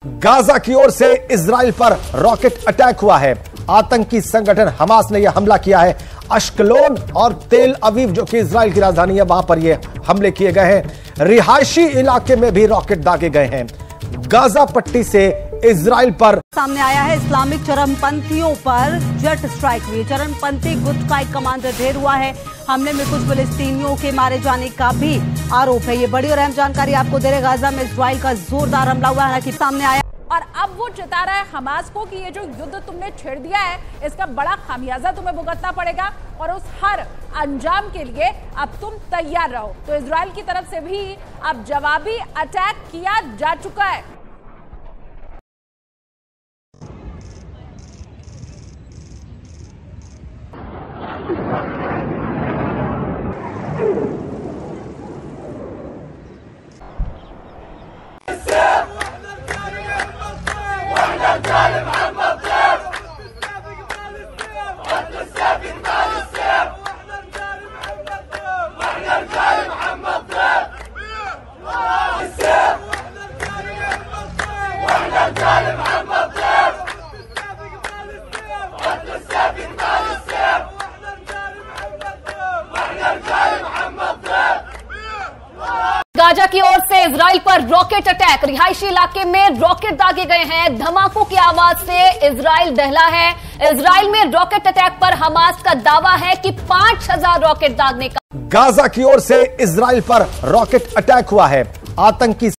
Gaza की ओर से Israel पर रॉकेट अटैक हुआ है। आतंकी संगठन हमास ने यह हमला किया है। अश्कलोन और तेल अवीव जो कि इजराइल की राजधानी है, वहां पर यह हमले किए गए हैं। रिहायशी इलाके में भी रॉकेट दागे गए हैं। गाजा पट्टी से इजराइल पर सामने आया है इस्लामिक चरमपंथियों पर जेट स्ट्राइक हुई। चरमपंथी गुट का एक कमांडर ढेर हुआ है। हमले में कुछ फिलिस्तीनियों के मारे जाने का भी आरोप है। ये बड़ी और अहम जानकारी आपको दे रहे। गाजा में इजराइल का जोरदार हमला हुआ है कि सामने आया और अब वो चिता रहा है हमास को कि ये जो युद्ध तुमने छेड़ दिया है इसका बड़ा खामियाजा तुम्हें भुगतना पड़ेगा और उस हर अंजाम के लिए अब तुम तैयार रहो। तो इजराइल की तरफ से भी अब जवाबी अटैक किया जा चुका है। गाजा की ओर से इजराइल पर रॉकेट अटैक। रिहायशी इलाके में रॉकेट दागे गए हैं। धमाकों की आवाज से इजराइल दहला है। इजराइल में रॉकेट अटैक पर हमास का दावा है कि 5000 रॉकेट दागने का। गाजा की ओर से इजराइल पर रॉकेट अटैक हुआ है। आतंकी